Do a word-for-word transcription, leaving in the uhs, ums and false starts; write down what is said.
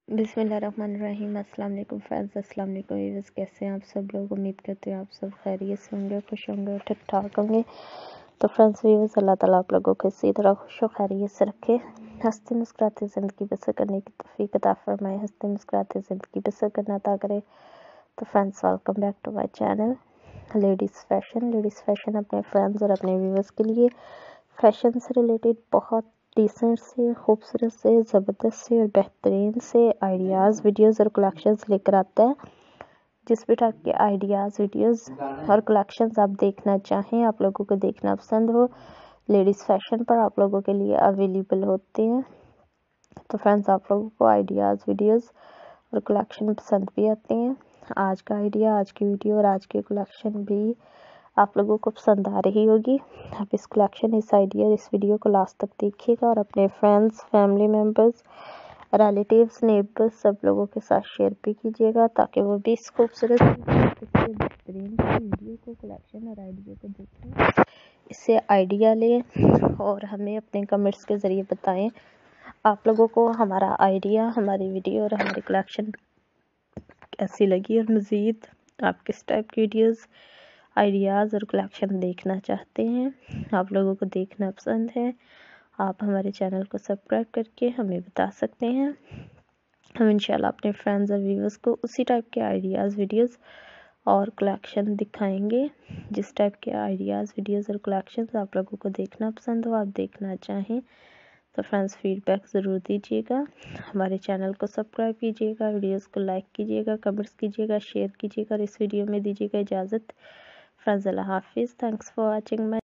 बिस्मिल्लाहिर्रहमानिर्रहीम। अस्सलाम वालेकुम फ्रेंड्स, अस्सलाम वालेकुम व्यूअर्स। कैसे हैं आप सब लोग? उम्मीद करते हैं आप सब खैरियत से होंगे, खुश होंगे, ठीक ठाक होंगे। तो फ्रेंड्स व्यूअर्स, अल्लाह ताला आप लोगों को इसी तरह खुश और खैरियत से रखे, हंसते मुस्कुराते ज़िंदगी बसर करने की तौफीक अता फरमाए, हंसते मुस्कुराते ज़िंदगी बसर करना अता करे। तो friends, welcome back to my channel ladies fashion. Ladies fashion अपने फ्रेंड्स और अपने व्यूअर्स के लिए फैशन से रिलेटेड बहुत डिसेंट से, खूबसूरत से, ज़बरदस्त से और बेहतरीन से आइडियाज़, वीडियोस और कलेक्शंस लेकर आता है। जिस भी टाइप के आइडियाज़, वीडियोस और कलेक्शंस आप देखना चाहें, आप लोगों को देखना पसंद हो, लेडीज़ फैशन पर आप लोगों के लिए अवेलेबल होते हैं। तो फ्रेंड्स, आप लोगों को आइडियाज़, वीडियोस और कलेक्शन पसंद भी आते हैं। आज का आइडिया, आज की वीडियो और आज की कलेक्शन भी आप लोगों को पसंद आ रही होगी। आप इस कलेक्शन, इस आइडिया, इस वीडियो को लास्ट तक देखिएगा और अपने friends, family members, relatives, neighbours सब लोगों के साथ शेयर भी कीजिएगा, ताकि वो भी इस खूबसूरत बेहतरीन वीडियो को, कलेक्शन और आइडिया को देखें, इससे आइडिया लें और हमें अपने कमेंट्स के ज़रिए बताएं आप लोगों को हमारा आइडिया, हमारी वीडियो और हमारी कलेक्शन कैसी लगी, और मज़ीद आप किस टाइप की वीडियोज़, आइडियाज़ और कलेक्शन देखना चाहते हैं, आप लोगों को देखना पसंद है। आप हमारे चैनल को सब्सक्राइब करके हमें बता सकते हैं। हम इंशाल्लाह अपने फ्रेंड्स और व्यूअर्स को उसी टाइप के आइडियाज़, वीडियोस और कलेक्शन दिखाएंगे, जिस टाइप के आइडियाज़, वीडियोस और कलेक्शन आप लोगों को देखना पसंद हो, आप देखना चाहें। तो फ्रेंड्स, फीडबैक ज़रूर दीजिएगा, हमारे चैनल को सब्सक्राइब कीजिएगा, वीडियोस को लाइक कीजिएगा, कमेंट्स कीजिएगा, शेयर कीजिएगा और इस वीडियो में दीजिएगा इजाज़त। फ्रेंड्स, अल्लाह हाफिज़। Thanks for watching my